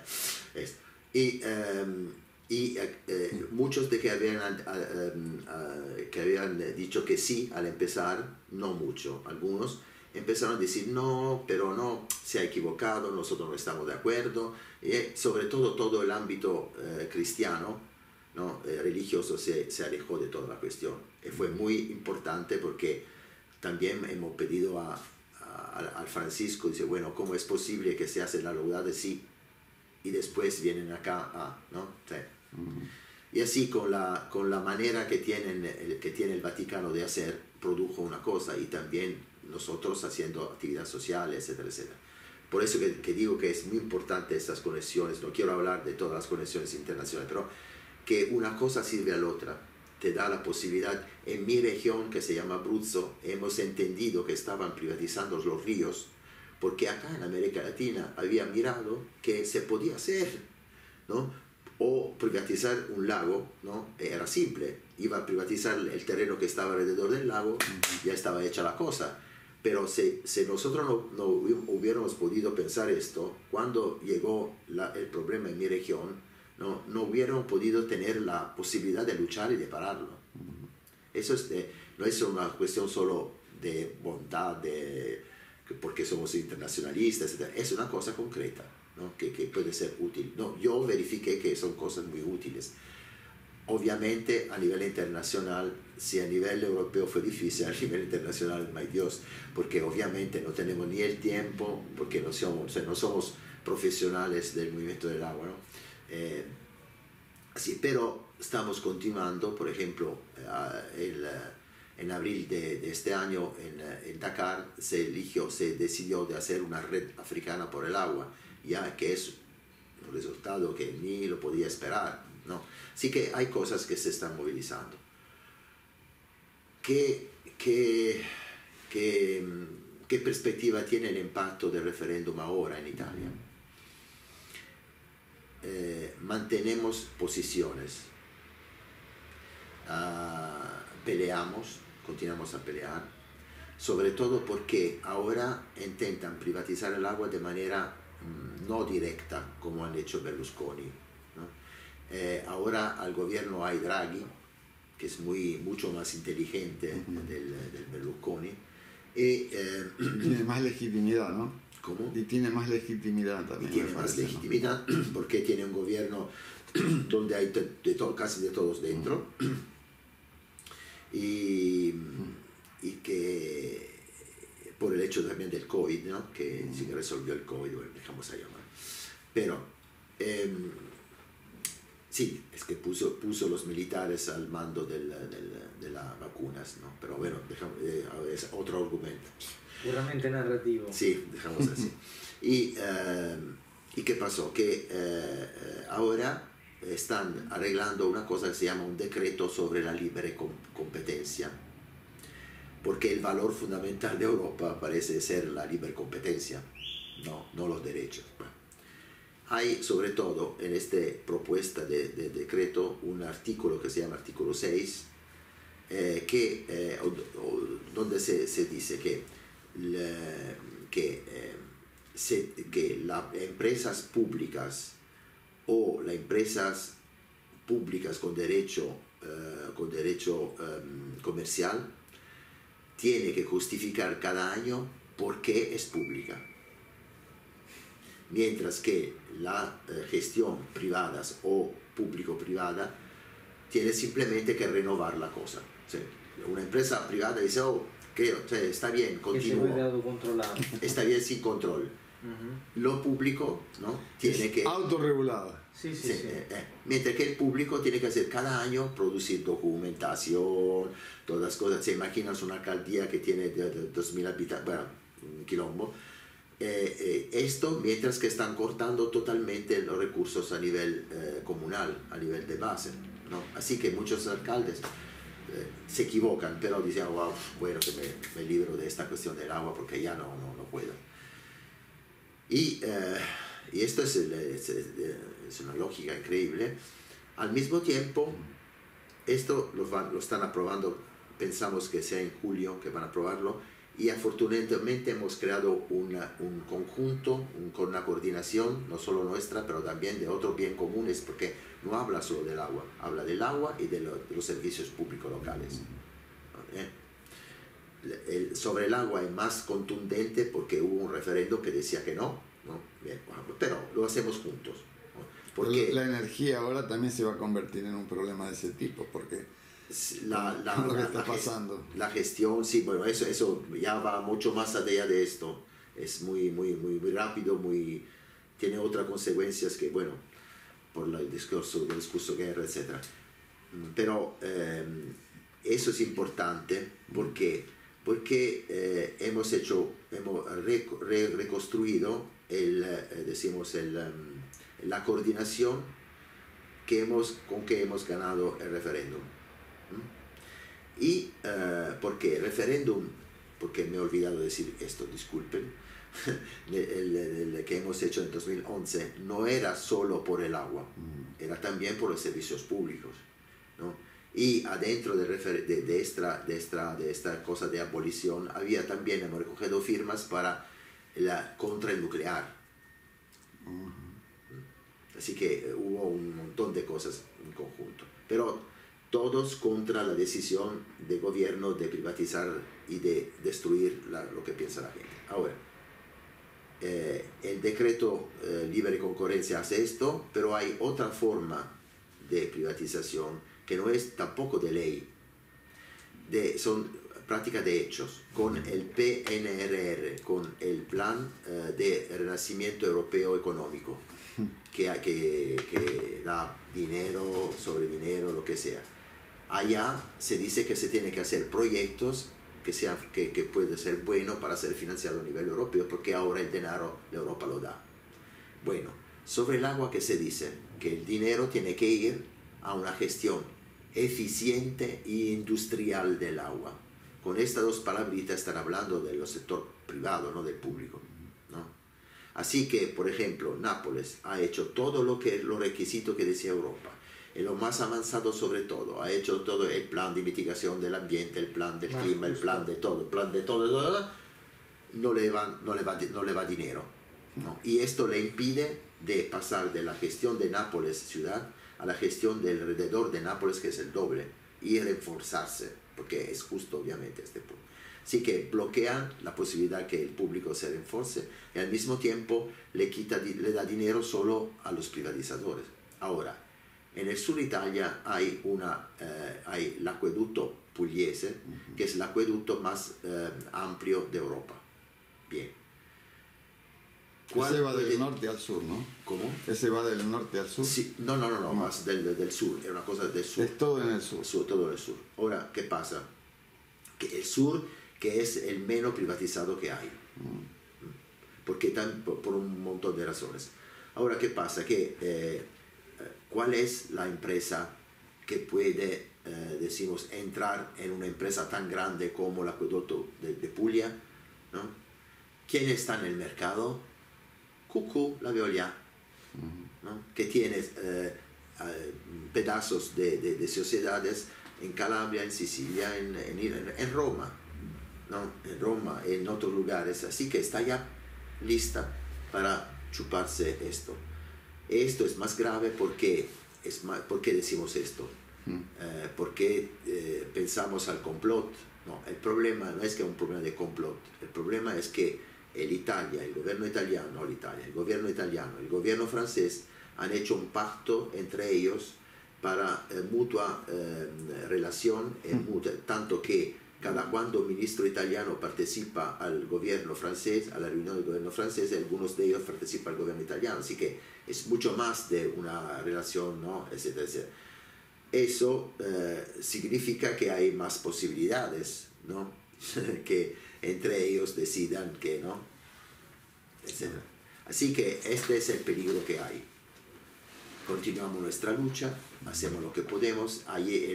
Muchos de que habían dicho que sí al empezar, no mucho, algunos empezaron a decir no, pero no, se ha equivocado, nosotros no estamos de acuerdo, y sobre todo el ámbito cristiano, ¿no? Religioso se alejó de toda la cuestión. Y fue muy importante porque también hemos pedido al Francisco, dice, bueno, ¿cómo es posible que se hace la laudade sí y después vienen acá ¿no? Sí. Y así con la manera que tiene el Vaticano de hacer, produjo una cosa, y también nosotros haciendo actividades sociales, etcétera, etcétera. Por eso que digo que es muy importante estas conexiones. No quiero hablar de todas las conexiones internacionales, pero que una cosa sirve a la otra, te da la posibilidad. En mi región, que se llama Abruzzo, hemos entendido que estaban privatizando los ríos, porque acá en América Latina había mirado que se podía hacer, ¿no? O privatizar un lago, ¿no? Era simple, iba a privatizar el terreno que estaba alrededor del lago, ya estaba hecha la cosa. Pero si nosotros no hubiéramos podido pensar esto, cuando llegó el problema en mi región, no hubieran podido tener la posibilidad de luchar y de pararlo. Eso no es una cuestión solo de bondad, porque somos internacionalistas, etc. Es una cosa concreta, ¿no? que puede ser útil. No, yo verifiqué que son cosas muy útiles. Obviamente a nivel internacional, si a nivel europeo fue difícil, a nivel internacional, my Dios, porque obviamente no tenemos ni el tiempo, porque no somos profesionales del movimiento del agua, ¿no? Sí, pero estamos continuando. Por ejemplo, en abril de este año en Dakar se decidió de hacer una red africana por el agua, ya que es un resultado que ni lo podía esperar, ¿no? Así que hay cosas que se están movilizando. ¿Qué perspectiva tiene el impacto del referéndum ahora en Italia? Mantenemos posiciones, peleamos, continuamos a pelear, sobre todo porque ahora intentan privatizar el agua de manera no directa, como han hecho Berlusconi, ¿no? Ahora al gobierno hay Draghi, que es mucho más inteligente del Berlusconi, y tiene más legitimidad, ¿no? ¿Cómo? Y tiene más legitimidad también. Y tiene más legitimidad, ¿no? Porque tiene un gobierno donde hay casi de todos dentro, y que por el hecho también del COVID, ¿no? Que sí que resolvió el COVID, bueno, dejamos a llamar. Pero sí, es que puso los militares al mando de las vacunas, ¿no? Pero bueno, es otro argumento. Puramente narrativo. Sí, dejamos así. Y ¿Y qué pasó? Que ahora están arreglando una cosa que se llama un decreto sobre la libre competencia, porque el valor fundamental de Europa parece ser la libre competencia, no los derechos. Bueno, hay sobre todo en esta propuesta de decreto un artículo que se llama artículo 6, donde se dice que las empresas públicas o las empresas públicas con derecho comercial tiene que justificar cada año por qué es pública, mientras que la gestión privadas o público-privada tiene simplemente que renovar la cosa. ¿Sí? Una empresa privada dice, está bien, continúa, está bien sin control. Lo público, ¿no? Tiene que autorregulada. Sí. Mientras que el público tiene que hacer cada año, producir documentación, todas las cosas. Se imaginas una alcaldía que tiene 2.000 habitantes, bueno, un quilombo. Esto mientras que están cortando totalmente los recursos a nivel comunal, a nivel de base, ¿no? Así que muchos alcaldes se equivocan, pero dicen, wow, bueno, que me libro de esta cuestión del agua porque ya no puedo. Y esto es una lógica increíble. Al mismo tiempo, esto lo están aprobando, pensamos que sea en julio que van a aprobarlo, y afortunadamente hemos creado un conjunto, con una coordinación, no solo nuestra, pero también de otros bien comunes, porque no habla solo del agua, habla del agua y de los servicios públicos locales. Sobre el agua es más contundente porque hubo un referendo que decía que no. Bien, pero lo hacemos juntos, ¿no? Porque la energía ahora también se va a convertir en un problema de ese tipo, porque lo que está pasando. La gestión, sí, bueno, eso ya va mucho más allá de esto. Es muy rápido, tiene otras consecuencias que, bueno, por el discurso guerra, etc. Pero eso es importante porque hemos reconstruido la coordinación con que hemos ganado el referéndum. Y ¿por qué? El referéndum, porque me he olvidado de decir esto, disculpen, el que hemos hecho en 2011 no era solo por el agua, era también por los servicios públicos, ¿no? Y adentro de esta cosa de abolición había también, hemos recogido firmas contra el nuclear. Así que hubo un montón de cosas en conjunto, pero todos contra la decisión del gobierno de privatizar y de destruir lo que piensa la gente. Ahora, el decreto libre concurrencia hace esto, pero hay otra forma de privatización que no es tampoco de ley, son prácticas de hechos, con el PNRR, con el Plan de Renacimiento Europeo Económico, que da dinero sobre dinero, lo que sea. Allá se dice que se tiene que hacer proyectos que puede ser bueno para ser financiado a nivel europeo, porque ahora el dinero de Europa lo da. Bueno, sobre el agua, ¿qué se dice? Que el dinero tiene que ir a una gestión eficiente e industrial del agua. Con estas dos palabritas están hablando del sector privado, no del público, ¿no? Así que, por ejemplo, Nápoles ha hecho todo los requisitos que decía Europa, y lo más avanzado sobre todo, ha hecho todo el plan de mitigación del ambiente, el plan del clima, el plan de todo, no le va dinero, ¿no? Y esto le impide de pasar de la gestión de Nápoles ciudad a la gestión del alrededor de Nápoles, que es el doble, y reforzarse, porque es justo obviamente este punto. Así que bloquean la posibilidad que el público se reforce y al mismo tiempo le da dinero solo a los privatizadores. Ahora, en el sur de Italia hay el acueducto pugliese, que es el acueducto más amplio de Europa. Bien. Ese va del norte al sur, ¿no? ¿Cómo? Ese va del norte al sur. Sí, no, más del sur, es una cosa del sur. Es todo en el sur. Todo en el sur. Ahora, ¿qué pasa? Que el sur, que es el menos privatizado que hay. Porque por un montón de razones. Ahora, ¿qué pasa? ¿Cuál es la empresa que puede, decimos, entrar en una empresa tan grande como el acueducto de Puglia, ¿no? ¿Quién está en el mercado? QQ, la Veolia, ¿no? Que tiene pedazos de sociedades en Calabria, en Sicilia, en Roma, ¿no? En Roma, en otros lugares, así que está ya lista para chuparse esto. Esto es más grave porque ¿por qué decimos esto? Porque pensamos al complot. No, el problema no es que es un problema de complot, el problema es que el gobierno italiano, el gobierno francés han hecho un pacto entre ellos para mutua relación, tanto que cada cuando un ministro italiano participa al gobierno francés, a la reunión del gobierno francés, algunos de ellos participan al gobierno italiano, así que es mucho más de una relación, ¿no? Etcétera, etcétera. Eso significa que hay más posibilidades, ¿no? Que entre ellos decidan que no, etcétera. Así que este es el peligro que hay. Continuamos nuestra lucha, hacemos lo que podemos. Ayer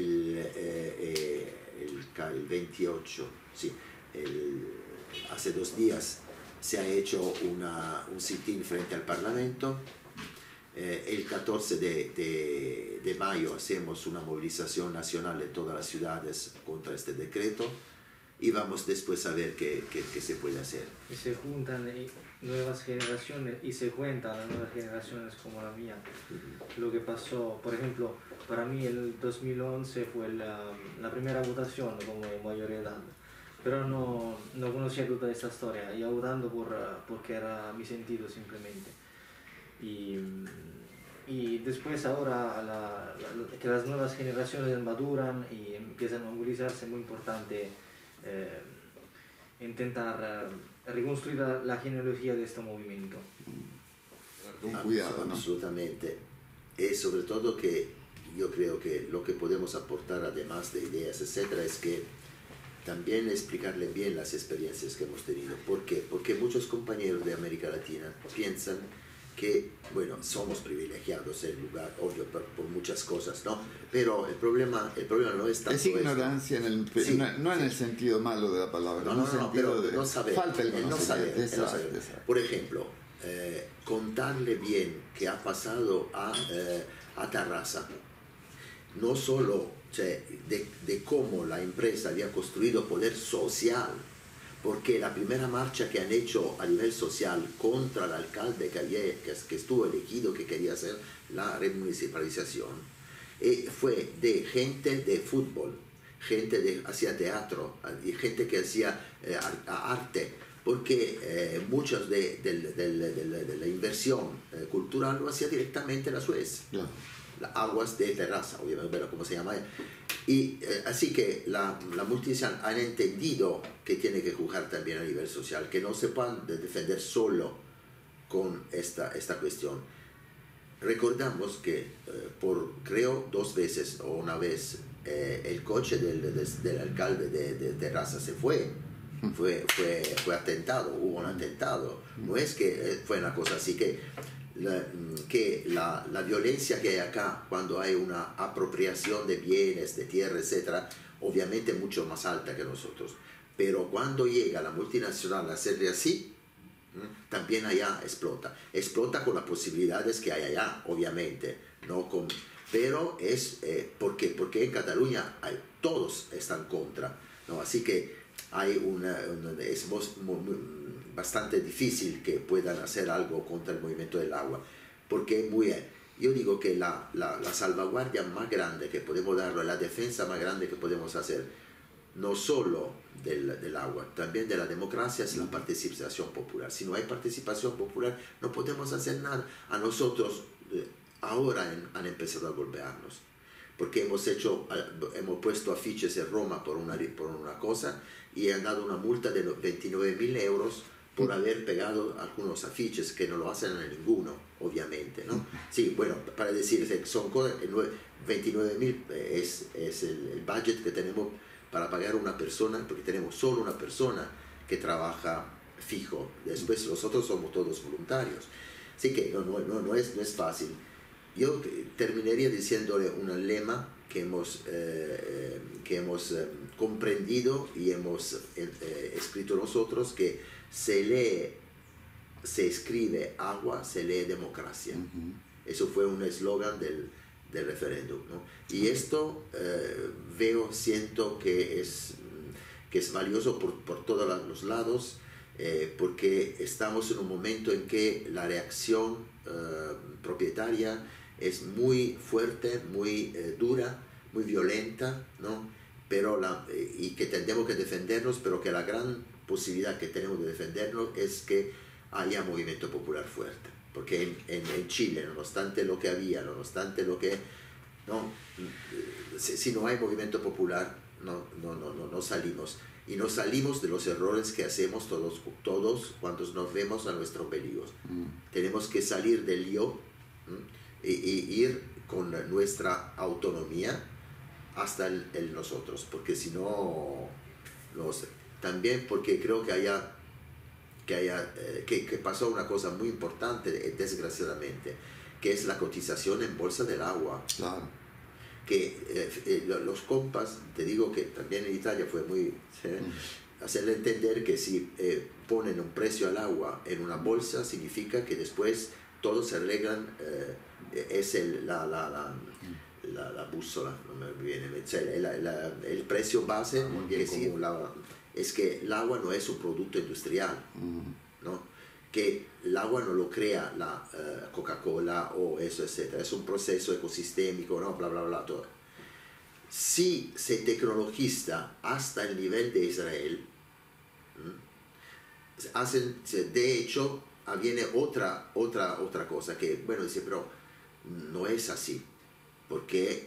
el 28, sí, hace 2 días se ha hecho un sit-in frente al Parlamento. El 14 de mayo hacemos una movilización nacional en todas las ciudades contra este decreto y vamos después a ver qué se puede hacer. Y se juntan nuevas generaciones y se cuentan las nuevas generaciones como la mía. Lo que pasó, por ejemplo, para mí el 2011 fue la primera votación como mayor edad, pero no conocía toda esta historia, iba votando porque era mi sentido simplemente. Y después ahora que las nuevas generaciones maduran y empiezan a movilizarse, es muy importante intentar reconstruir la genealogía de este movimiento. Con cuidado, ¿no? Absolutamente. Y sobre todo que yo creo que lo que podemos aportar además de ideas, etcétera, es que también explicarle bien las experiencias que hemos tenido. ¿Por qué? Porque muchos compañeros de América Latina piensan que, bueno, somos privilegiados en lugar, obvio, por muchas cosas, ¿no? Pero el problema no es tanto es ignorancia no en el sentido malo de la palabra, pero no saber, falta el conocimiento. Por ejemplo, contarle bien qué ha pasado a Terrassa, no solo de cómo la empresa había construido poder social, porque la primera marcha que han hecho a nivel social contra el alcalde que estuvo elegido, que quería hacer la remunicipalización, fue de gente de fútbol, gente que hacía teatro y gente que hacía arte, porque muchas de la inversión cultural lo hacía directamente la Suez. Claro. Las aguas de Terrassa, obviamente, pero ¿cómo se llama? Y así que la multinacional han entendido que tiene que jugar también a nivel social, que no se pueden defender solo con esta cuestión. Recordamos que creo 2 veces o una vez el coche del alcalde de Terrassa se fue atentado, hubo un atentado. No es que fue una cosa así que la violencia que hay acá cuando hay una apropiación de bienes, de tierra, etcétera, obviamente mucho más alta que nosotros, pero cuando llega la multinacional a hacerle así, también allá explota con las posibilidades que hay allá, obviamente, pero es porque en Cataluña todos están contra, ¿no? Así que hay es bastante difícil que puedan hacer algo contra el movimiento del agua, porque yo digo que la salvaguardia más grande que podemos darle, la defensa más grande que podemos hacer, no solo del agua, también de la democracia, es la participación popular. Si no hay participación popular, no podemos hacer nada. A nosotros ahora han empezado a golpearnos, porque hemos puesto afiches en Roma por una cosa y han dado una multa de 29.000 euros por haber pegado algunos afiches que no lo hacen a ninguno, obviamente, ¿no? Sí, bueno, para decir, son cosas, 29.000 es el budget que tenemos para pagar a una persona, porque tenemos solo una persona que trabaja fijo, después los otros somos todos voluntarios. Sí que no es fácil. Yo terminaría diciéndole un lema que hemos comprendido y hemos escrito nosotros, que se escribe agua, se lee democracia. Eso fue un eslogan del referéndum, ¿no? Y esto siento que es valioso por todos los lados, porque estamos en un momento en que la reacción propietaria es muy fuerte, muy dura, muy violenta, ¿no? Y que tenemos que defendernos, pero que la gran posibilidad que tenemos de defendernos es que haya movimiento popular fuerte. Porque en Chile, no obstante lo que había, no obstante lo que... ¿no? Si no hay movimiento popular, no salimos. Y no salimos de los errores que hacemos todos cuando nos vemos a nuestros peligros. Tenemos que salir del yo y ir con nuestra autonomía hasta el nosotros, porque si no, también porque creo que pasó una cosa muy importante, desgraciadamente, que es la cotización en bolsa del agua. Claro. Que los compas, te digo que también en Italia fue muy... hacerle entender que si ponen un precio al agua en una bolsa, significa que después todos se arreglan, es la bússola, no me viene, el precio base, es que el agua no es un producto industrial, ¿no? Que el agua no lo crea la Coca-Cola o eso, etc. Es un proceso ecosistémico, ¿no? Bla, bla, bla, todo. Si se tecnologiza hasta el nivel de Israel, de hecho, viene otra cosa que, bueno, dice, pero no es así, porque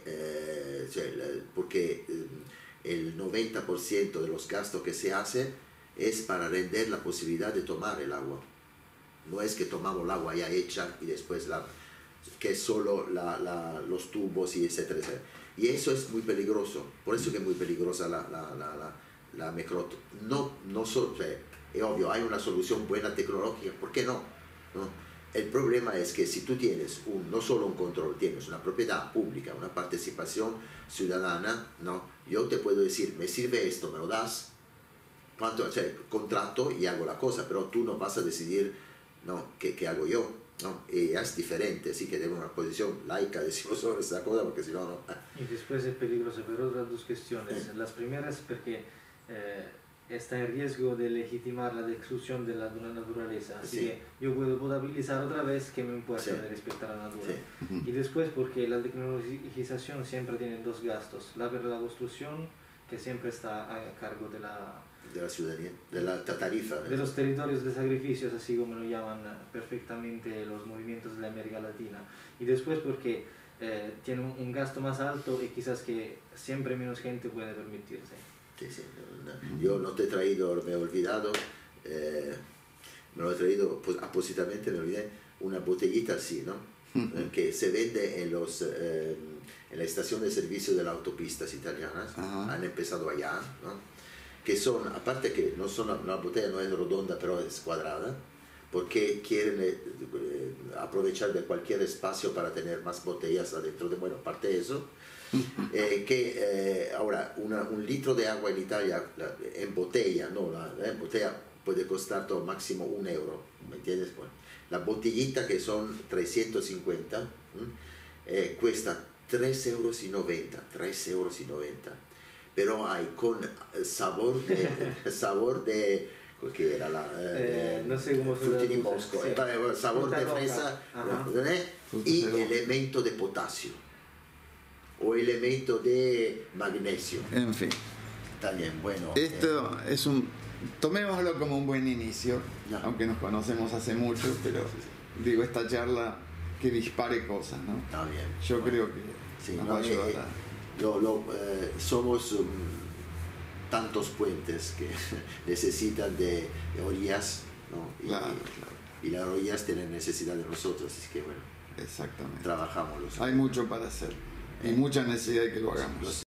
el 90% de los gastos que se hace es para render la posibilidad de tomar el agua. No es que tomamos el agua ya hecha y después que es solo los tubos y etcétera, etcétera. Y eso es muy peligroso. Por eso que es muy peligrosa la microto. No solo, es obvio, hay una solución buena tecnológica, ¿por qué no? El problema es que si tú tienes no solo un control, tienes una propiedad pública, una participación ciudadana, ¿no? Yo te puedo decir, me sirve esto, me lo das, contrato y hago la cosa, pero tú no vas a decidir, ¿no? ¿Qué hago yo? ¿No? Y es diferente, sí que tengo una posición laica, decimos sobre esta cosa, porque si no, no. Y después es peligroso per otras dos cuestiones. Las primeras porque está el riesgo de legitimar la destrucción de la naturaleza. Así que yo puedo potabilizar otra vez, que me importa de respetar la naturaleza. Y después porque la tecnologización siempre tiene dos gastos. La construcción, que siempre está a cargo de la ciudadanía, de la tarifa. De los territorios de sacrificios, así como lo llaman perfectamente los movimientos de América Latina. Y después porque tiene un gasto más alto y quizás que siempre menos gente puede permitirse. Sí. Yo no te he traído, me he olvidado, me lo he traído, pues apósitamente me olvidé, una botellita así, ¿no? Que se vende en la estación de servicio de las autopistas italianas. Han empezado allá, ¿no? Que son, aparte que no son, la botella no es redonda, pero es cuadrada, porque quieren aprovechar de cualquier espacio para tener más botellas adentro de, bueno, aparte de eso, ahora un litro de agua en Italia en botella, en botella puede costar todo máximo €1, ¿me entiendes? Bueno, la botellita, que son 350, cuesta €3,90, pero hay con sabor de ¿qué era no sé cómo frutti di bosco, sabor de fresa, y elemento de potasio o elemento de magnesio. En fin. Está bien, bueno. Esto es tomémoslo como un buen inicio, aunque nos conocemos hace mucho, pero digo, esta charla que dispare cosas, ¿no? Está bien. Yo creo que nos va a ayudar somos tantos puentes que necesitan de orillas, ¿no? Y las orillas tienen necesidad de nosotros, así que bueno, exactamente, trabajamos. Hay mucho para hacer y mucha necesidad de que lo hagamos.